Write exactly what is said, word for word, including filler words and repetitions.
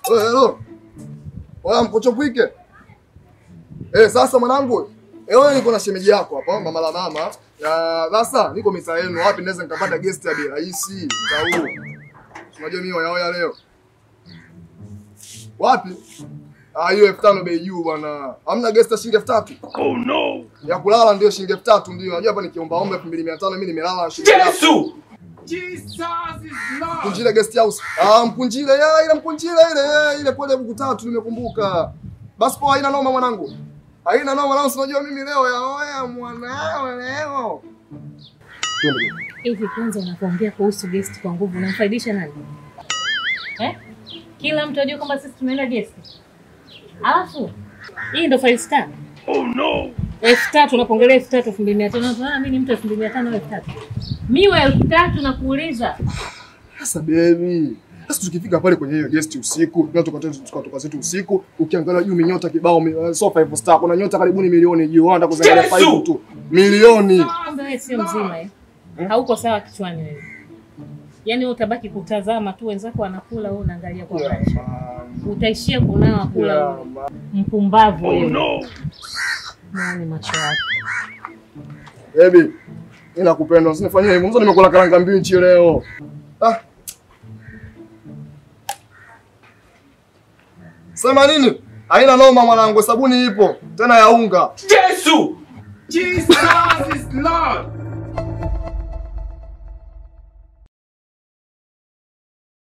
Wewe hello. Wewe mkocho kwike. Eh, sasa mwanangu. Eh, wewe niko na shemeji yako hapa, mama la mama. Na sasa niko mitaa yenu, wapi naweza nikapata guest ya bei rahisi? Mtaa huu. Unajua mimi oya leo. Wapi? Ah, hiyo elfu tano bei juu bwana. Hamna guest ya shilingi elfu tatu. Oh no. Ya kulala ndio shilingi elfu tatu ndio. Unajua hapa nikiomba omba elfu mbili mia tano mimi nimelala shilingi. Yesu. Jesus is Lord. Mpunjile guest house. Ah, mpunjile ya ile mpunjile ile ile kweli buku tatu nimekumbuka. Basi poa, haina noma mwanangu. Haina noma mwanangu, unajua mimi leo ya oya mwanao leo. Hivi kwanza unapoongea kuhusu guest kwa nguvu unamfaidisha nani? Eh? Kila mtu ajue kwamba sisi tumeenda guest. Alafu hii ndio five star. Oh no. elfu tatu unapongelea elfu tatu elfu mbili mia tano. Ah, mimi ni mtu elfu mbili mia tano elfu tatu. Miwa elfu tatu nakuuliza. Sasa baby, sasa tukifika pale kwenye hiyo guest usiku, tunatoka tukatoka zetu usiku, ukiangalia juu minyota kibao so five star, kuna nyota karibuni milioni juu, wanda kuzangalia five tu. Milioni. Kumbe wewe sio mzima eh. Hauko sawa kichwani wewe. Yaani utabaki kutazama tu wenzako wanakula wewe unaangalia kwa macho. Utaishia kunawa kula. Mpumbavu wewe. Oh no. Nani macho yako? Baby, ila kupenda usinifanyie hivyo. Mwanzo nimekula karanga mbichi leo. Ah. Sema nini? Haina noma mwanangu, sabuni ipo. Tena ya unga. Yesu. Jesus is Lord.